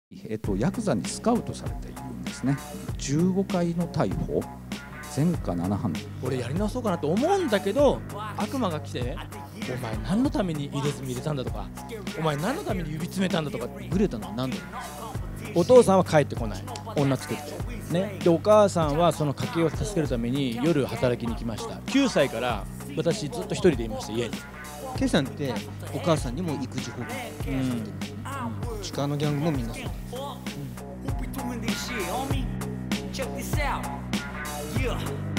ヤクザにスカウトされているんですね。15回の逮捕、前科7犯。 俺やり直そうかなと思うんだけど、悪魔が来てお前何のために入れ墨入れたんだとか、お前何のために指詰めたんだとか。グレたのは何だよ。お父さんは帰ってこない、女作ってね。でお母さんはその家計を助けるために夜働きに来ました。9歳から私ずっと一人でいました、家に。 ケイさんってお母さんにも育児放棄されてる、地下のギャングもみんなそうなんです。